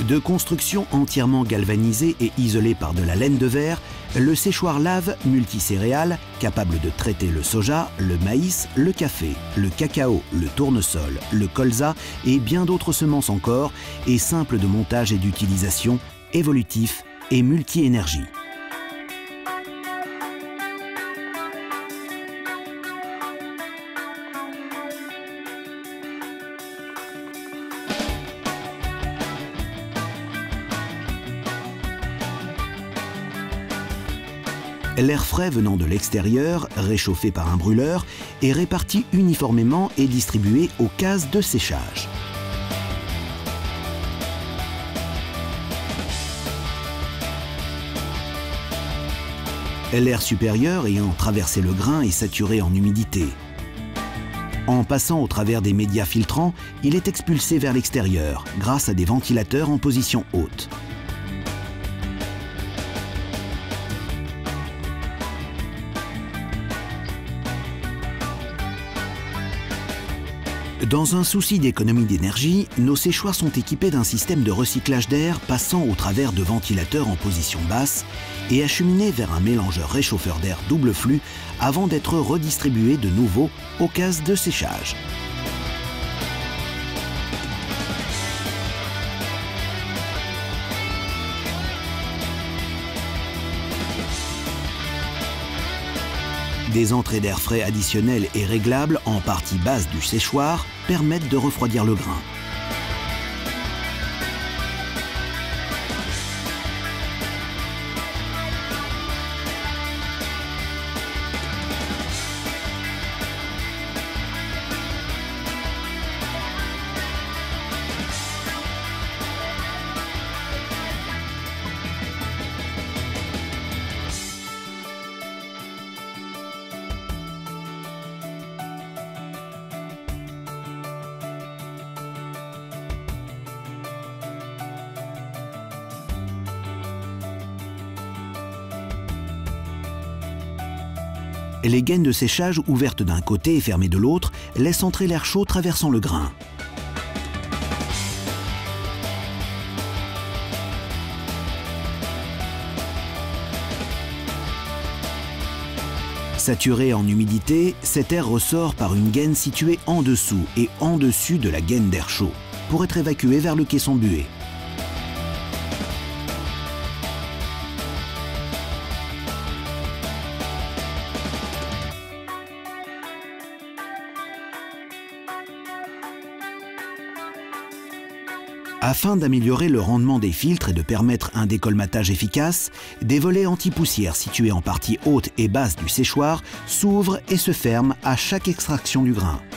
De construction entièrement galvanisée et isolée par de la laine de verre, le séchoir lave multicéréales, capable de traiter le soja, le maïs, le café, le cacao, le tournesol, le colza et bien d'autres semences encore, est simple de montage et d'utilisation, évolutif et multi-énergie. L'air frais venant de l'extérieur, réchauffé par un brûleur, est réparti uniformément et distribué aux cases de séchage. L'air supérieur ayant traversé le grain est saturé en humidité. En passant au travers des médias filtrants, il est expulsé vers l'extérieur grâce à des ventilateurs en position haute. Dans un souci d'économie d'énergie, nos séchoirs sont équipés d'un système de recyclage d'air passant au travers de ventilateurs en position basse et acheminés vers un mélangeur réchauffeur d'air double flux avant d'être redistribués de nouveau aux cases de séchage. Des entrées d'air frais additionnelles et réglables en partie basse du séchoir permettent de refroidir le grain. Les gaines de séchage ouvertes d'un côté et fermées de l'autre laissent entrer l'air chaud traversant le grain. Saturé en humidité, cet air ressort par une gaine située en dessous et en dessus de la gaine d'air chaud pour être évacué vers le caisson buée. Afin d'améliorer le rendement des filtres et de permettre un décolmatage efficace, des volets anti-poussière situés en partie haute et basse du séchoir s'ouvrent et se ferment à chaque extraction du grain.